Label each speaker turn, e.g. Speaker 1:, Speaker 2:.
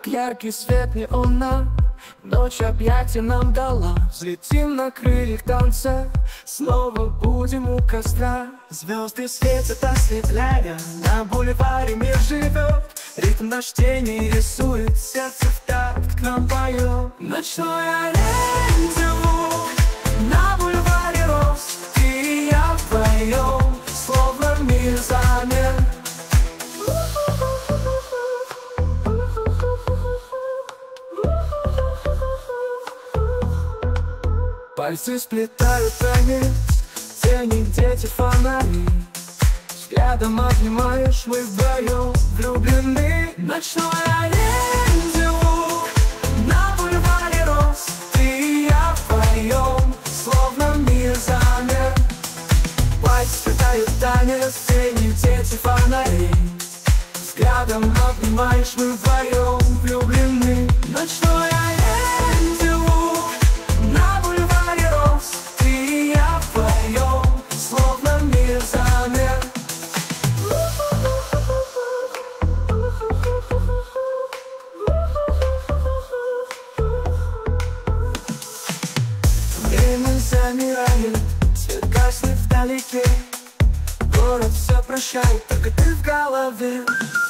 Speaker 1: Яркий свет неона, ночь объятия нам дала. Взлетим на крыльях танца, снова будем у костра. Звезды светят, осветляя, на бульваре мир живет. Ритм наш тени рисует, сердце в такт к нам поет. Ночное рандеву на бульваре роз. Ты и я вдвоем, словно мир замер. Пальцы сплетают танец, тени, дети, фонари. Взглядом обнимаешь, мы вдвоем влюблены. Ночное рандеву на бульваре роз. Ты и я вдвоем, словно мир замер. Пальцы сплетают танец, тени, дети, фонари. Взглядом обнимаешь, мы вдвоем влюблены. Ночное рандеву на бульваре роз. Ты и я вдвоем, словно мир замер. Время замирает, свет гаснет вдалеке. Город все прощает, только ты в голове.